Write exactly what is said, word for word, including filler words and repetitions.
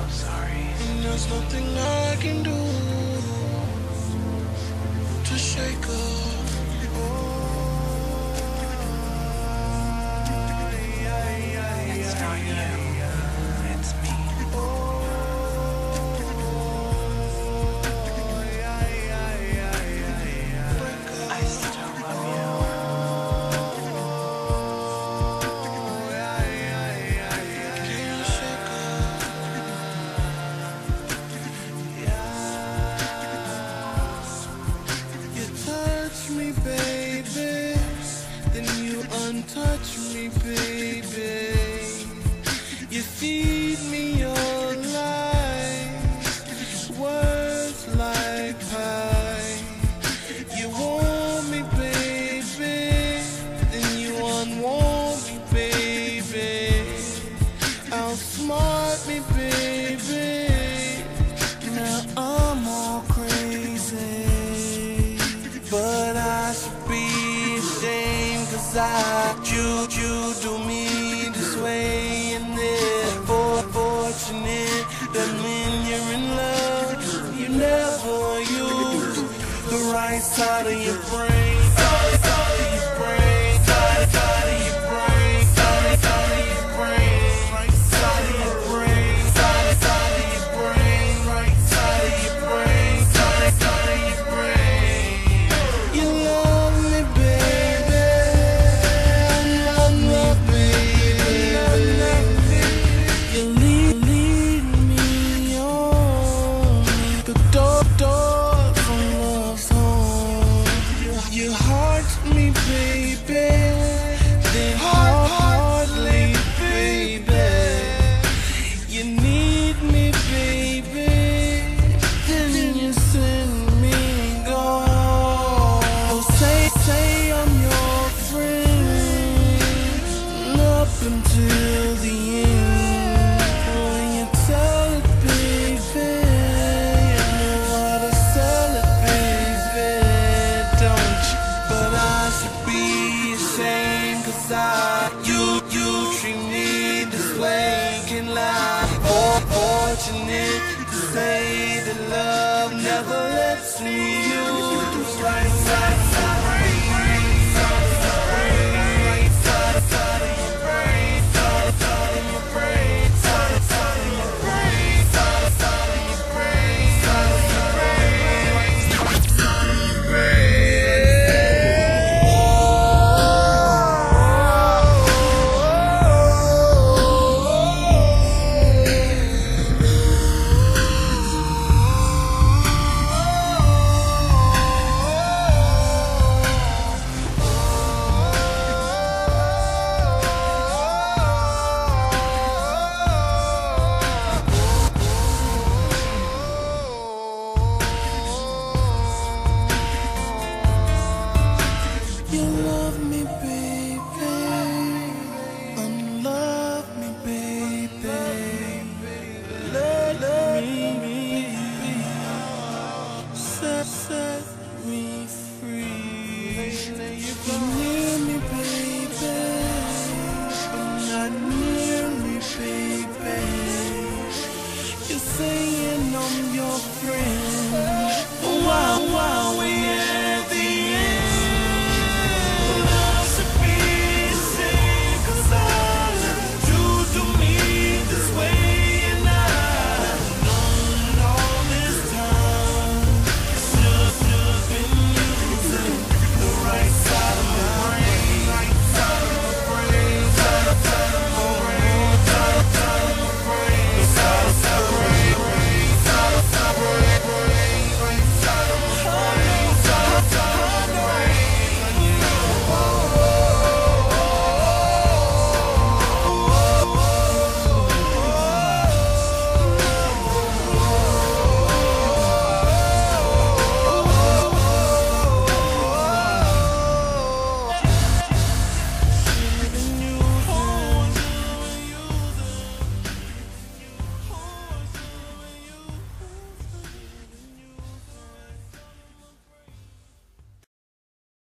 And there's nothing I can do to shake up. It's not you, it's me. I still love you. Can't shake up. You touch me, baby, then you untouch me, baby. You feed me your lies, words like pie. You want me, baby, then you unwarm me, baby. Outsmart me, baby. Now I'm all crazy, but I should be ashamed, cause I you, you do me this way. And they're for fortunate that when you're in love, you never use the right side of your brain. Side, side of your brain. Side, side of your brain. Side, side of your brain. Right side of your brain. Side, side of your brain. Right side of your brain. Side, side of your brain. You love me, baby. I love me, baby. You lead, lead me on the door, door from love's home. You heart me, baby, then heart, hardly, baby. You need me, baby, then you send me gone. Oh, say, say I'm your friend, up until the end. When you tell it, baby, you know how to sell it, baby, don't you? But I should be ashamed, cause I, you, you treat me this way. Can lie, oh, fortunate to say that love never lets me use the right side, side, right side of your brain, right side, side of your brain, side, side of your brain, side, side of your brain, side, side of your brain, side of your brain, right side of your brain. You love me, baby, unlove me, baby, love, love me, set, set me free. You